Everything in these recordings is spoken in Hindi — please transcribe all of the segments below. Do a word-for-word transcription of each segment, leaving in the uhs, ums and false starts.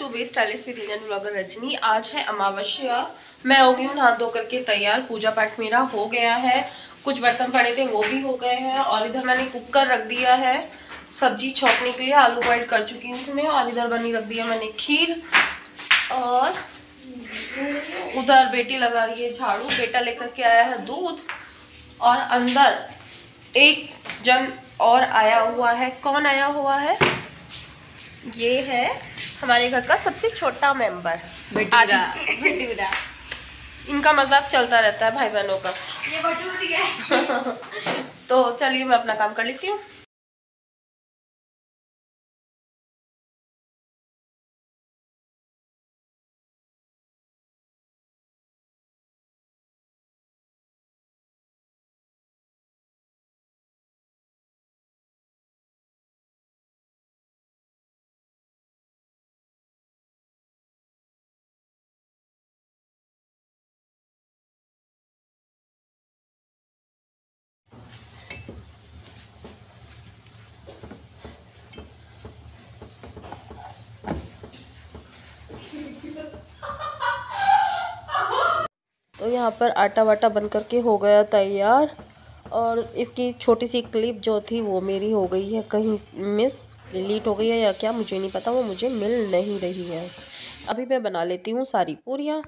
To be stylish with Indian blogger Rajni. आज है अमावस्या। मैं हो गई हूँ नहा धो करके तैयार। पूजा पाठ मेरा हो गया है। कुछ बर्तन पड़े थे वो भी हो गए हैं। और इधर मैंने कुकर रख दिया है सब्जी छोंकने के लिए। आलू बॉइल कर चुकी हूँ उसमें। और इधर बनी रख दिया मैंने खीर। और उधर बेटी लगा रही है झाड़ू। बेटा लेकर के आया है दूध। और अंदर एक जन और आया हुआ है। कौन आया हुआ है? ये है हमारे घर का सबसे छोटा मेंबर बेटीरा। बेटीरा इनका मजाक चलता रहता है भाई बहनों का। ये बटूरी है। तो चलिए मैं अपना काम कर लेती हूँ। तो यहाँ पर आटा वाटा बन करके हो गया तैयार। और इसकी छोटी सी क्लिप जो थी वो मेरी हो गई है कहीं मिस, डिलीट हो गई है या क्या मुझे नहीं पता, वो मुझे मिल नहीं रही है। अभी मैं बना लेती हूँ सारी पूरियाँ।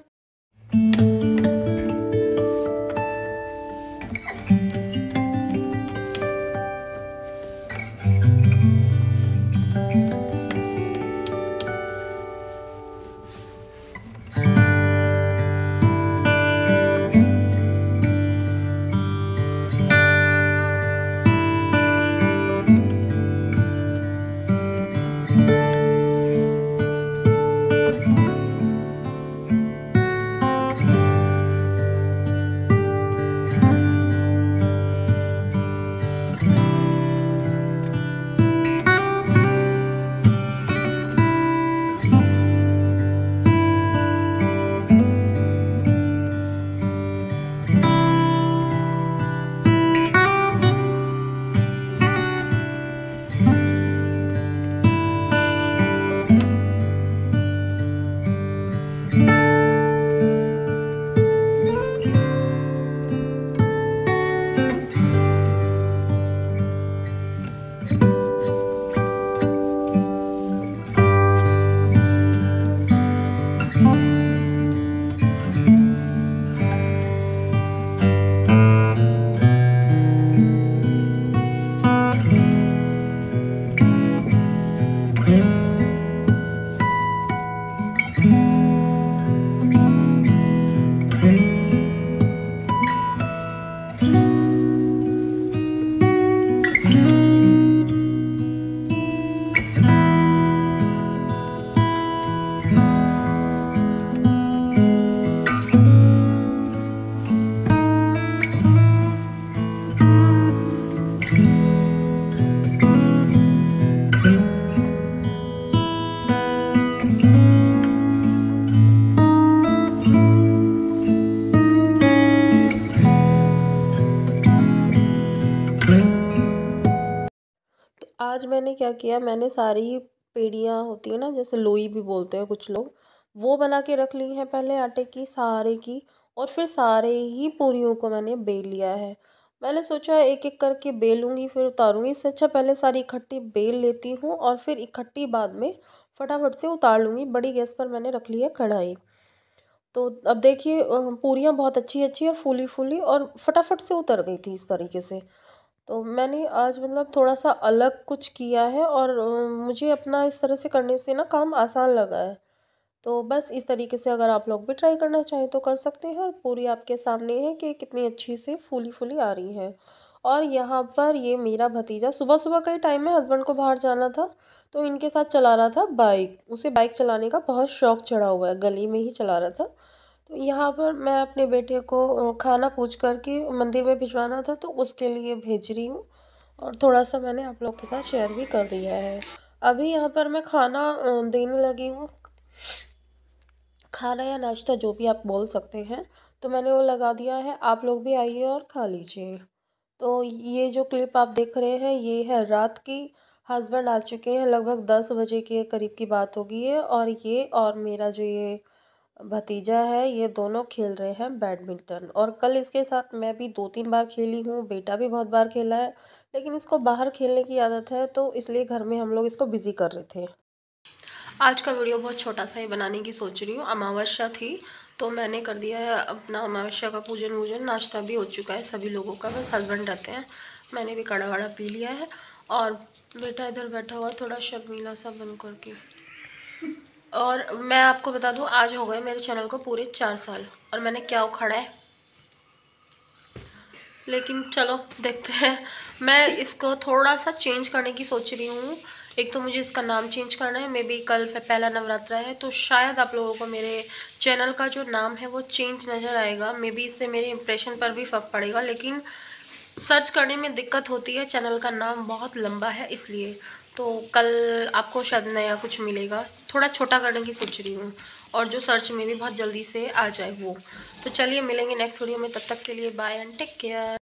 आज मैंने क्या किया, मैंने सारी पेड़ियाँ होती है ना, जैसे लोई भी बोलते हैं कुछ लोग, वो बना के रख ली हैं पहले आटे की सारे की। और फिर सारे ही पूरियों को मैंने बेल लिया है। मैंने सोचा एक एक करके बेलूँगी फिर उतारूँगी, इससे अच्छा पहले सारी इकट्ठी बेल लेती हूँ और फिर इकट्ठी बाद में फटाफट से उतार लूँगी। बड़ी गैस पर मैंने रख ली है कढ़ाई। तो अब देखिए पूरियाँ बहुत अच्छी अच्छी और फूली फूली और फटाफट से उतर गई थी इस तरीके से। तो मैंने आज मतलब थोड़ा सा अलग कुछ किया है और मुझे अपना इस तरह से करने से ना काम आसान लगा है। तो बस इस तरीके से अगर आप लोग भी ट्राई करना चाहें तो कर सकते हैं। और पूरी आपके सामने है कि कितनी अच्छी से फूली फूली आ रही है। और यहाँ पर ये मेरा भतीजा सुबह सुबह का ही टाइम में, हस्बैंड को बाहर जाना था तो इनके साथ चला रहा था बाइक। उसे बाइक चलाने का बहुत शौक चढ़ा हुआ है, गली में ही चला रहा था। तो यहाँ पर मैं अपने बेटे को खाना पूछ करके मंदिर में भिजवाना था तो उसके लिए भेज रही हूँ। और थोड़ा सा मैंने आप लोग के साथ शेयर भी कर दिया है। अभी यहाँ पर मैं खाना देने लगी हूँ, खाना या नाश्ता जो भी आप बोल सकते हैं। तो मैंने वो लगा दिया है, आप लोग भी आइए और खा लीजिए। तो ये जो क्लिप आप देख रहे हैं ये है रात की। हस्बैंड आ चुके हैं, लगभग दस बजे के करीब की बात होगी ये। और ये और मेरा जो ये भतीजा है, ये दोनों खेल रहे हैं बैडमिंटन। और कल इसके साथ मैं भी दो तीन बार खेली हूँ, बेटा भी बहुत बार खेला है, लेकिन इसको बाहर खेलने की आदत है, तो इसलिए घर में हम लोग इसको बिज़ी कर रहे थे। आज का वीडियो बहुत छोटा सा ही बनाने की सोच रही हूँ। अमावस्या थी तो मैंने कर दिया है अपना अमावस्या का पूजन वूजन, नाश्ता भी हो चुका है सभी लोगों का, बस हस्बैंड रहते हैं। मैंने भी काढ़ा वाढ़ा पी लिया है और बेटा इधर बैठा हुआ थोड़ा शर्मीला सा बन करके। और मैं आपको बता दूं, आज हो गए मेरे चैनल को पूरे चार साल और मैंने क्या उखाड़ा है, लेकिन चलो देखते हैं। मैं इसको थोड़ा सा चेंज करने की सोच रही हूँ। एक तो मुझे इसका नाम चेंज करना है, मे बी कल पहला नवरात्रा है तो शायद आप लोगों को मेरे चैनल का जो नाम है वो चेंज नज़र आएगा। मे बी इससे मेरे इंप्रेशन पर भी फर्क पड़ेगा, लेकिन सर्च करने में दिक्कत होती है, चैनल का नाम बहुत लंबा है इसलिए। तो कल आपको शायद नया कुछ मिलेगा, थोड़ा छोटा करने की सोच रही हूँ और जो सर्च में भी बहुत जल्दी से आ जाए वो। तो चलिए मिलेंगे नेक्स्ट वीडियो में, तब तक के लिए बाय एंड टेक केयर।